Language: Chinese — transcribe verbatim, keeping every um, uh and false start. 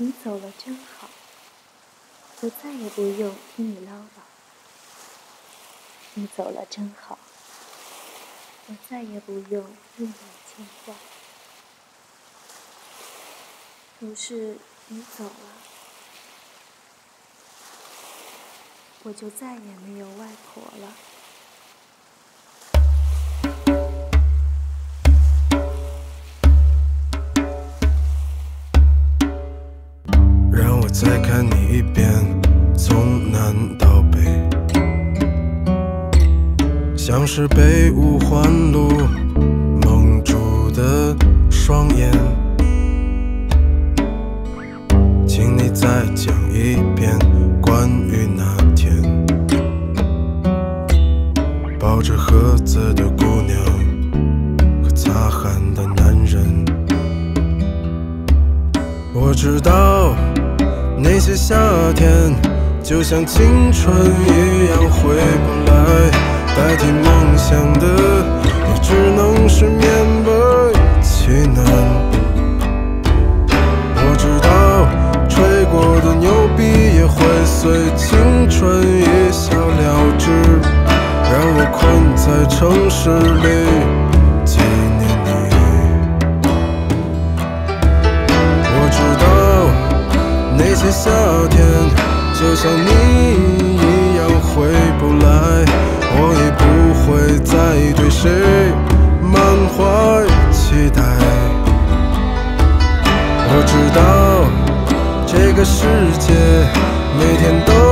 你走了真好，我再也不用听你唠叨。你走了真好，我再也不用为你牵挂。可是你走了，我就再也没有外婆了。 让我再看你一遍，从南到北，像是被五环路蒙住的双眼。请你再讲一遍关于那天抱着盒子的姑娘和擦汗的男人。我知道那些夏天就像青春一样回不来，代替梦想的也只能是勉为其难。我知道吹过的牛逼也会随青春一笑了之，让我困在城市里纪念你。我知道那些夏天就像你一样回不来，我已不会再对谁满怀期待。我知道这个世界每天都